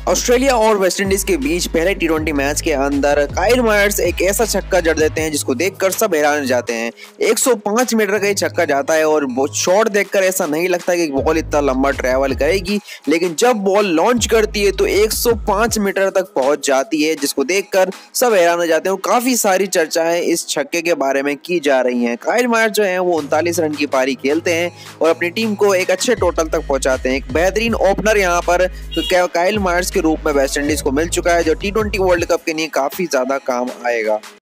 Australia और West Indies के बीच पहले टी20 मैच के अंदर काइल मायर्स एक ऐसा छक्का जड़ देते हैं जिसको देखकर सब हैरान जाते हैं। 105 मीटर का ये छक्का जाता है और शॉट देखकर ऐसा नहीं लगता कि बॉल इतना लंबा ट्रैवल करेगी, लेकिन जब बॉल लॉन्च करती है तो 105 मीटर तक पहुंच जाती है, जिसको देखकर सब हैरान हो जाते हैं। और काफी सारी चर्चाएं इस छक्के के बारे में की जा रही हैं। काइल मायर्स जो है वो 39 रन की पारी खेलते हैं और अपनी टीम को एक अच्छे टोटल तक पहुंचाते हैं। एक बेहतरीन ओपनर यहाँ पर तो काइल मायर्स के रूप में वेस्टइंडीज को मिल चुका है, जो टी20 वर्ल्ड कप के लिए काफी ज्यादा काम आएगा।